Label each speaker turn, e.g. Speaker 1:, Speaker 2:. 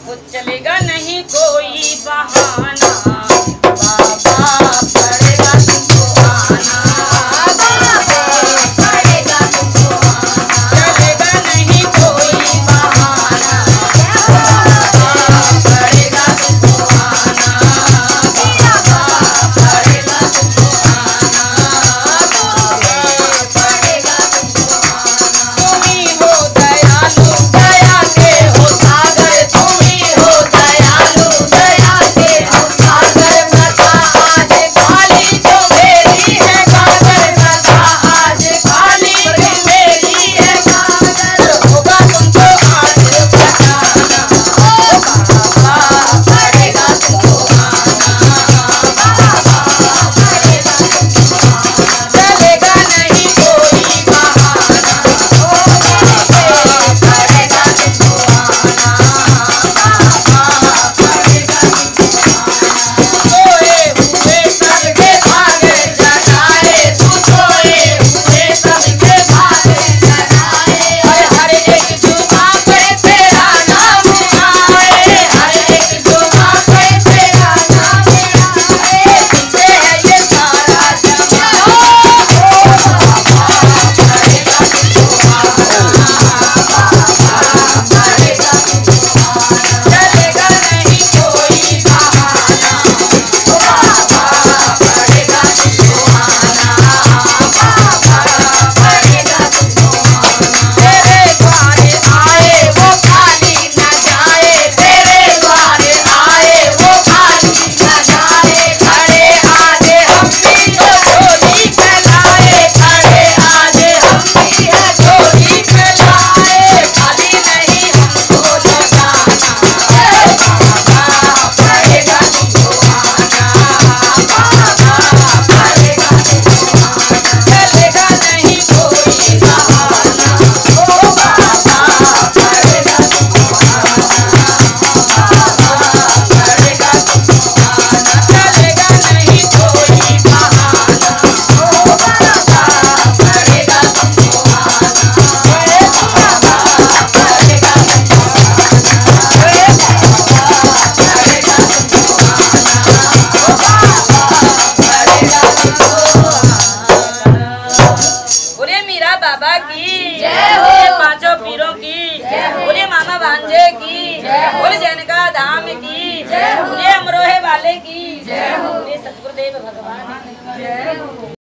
Speaker 1: वो चलेगा नहीं कोई बहाना, बाबा पड़ेगा तुमको आना, बाबा पड़ेगा तुमको आना, चलेगा नहीं कोई बहाना, बाबा पड़ेगा तुमको आना, बाबा पड़ेगा तुमको आना, बाबा पड़ेगा तुमको आना। तुम ही हो दयालु दया के हो सागर, तुम ही हो दयालु दया के हो सागर, माता आज खाली जो मेरी है गागर, माता आज खाली जो मेरी है गागर, होगा तुमको आज बचाना, ओ बाबा पड़ेगा तुमको आना, बाबा पड़ेगा तुमको आना, चलेगा नहीं कोई बहाना, ओ बाबा पड़ेगा तुमको आना, बाबा पड़ेगा तुमको आना। सोए हुए सबके भागे जगाए, तू सोए हुए सबके भागे जगाए, हर एक जुबां पे तेरा नाम आए, हर एक जुबां पे तेरा नाम आए, तुझे है ये सारा जमाना, ओ बाबा पड़ेगा तुमको आना, बाबा पड़ेगा तुमको आना, चलेगा नहीं कोई बहाना, ओ बाबा पड़ेगा तुमको आना, बाबा पड़ेगा तुमको आना। तेरे द्वारे आए वो खाली न जाए, तेरे द्वारे आए वो खाली न जाए, खड़े आज हम भी तो झोली फैलाए, खड़े आज हम भी है झोली फैलाए, खाली नहीं हमको लौटाना, बाबा पड़ेगा तुमको आना, बाबा पड़ेगा तुमको आना, चलेगा नहीं कोई बहाना, ओ बाबा पड़ेगा तुमको आना, बाबा पड़ेगा तुमको आना, चलेगा नहीं कोई बहाना, ओ बाबा पड़ेगा तुमको आना, हे बाबा पड़ेगा तुमको आना, हे बाबा पड़ेगा तुमको आना, ओ बाबा पड़ेगा तुमको आना। बोले मीरा बाबा की जय हो, पांचों पीरों की जय हो, बोले मामा भांजे की जय हो, बोले जैनका धाम की जय हो, बोले अमरोहे वाले की जय हो, बोले सतगुरुदेव भगवान की जय हो।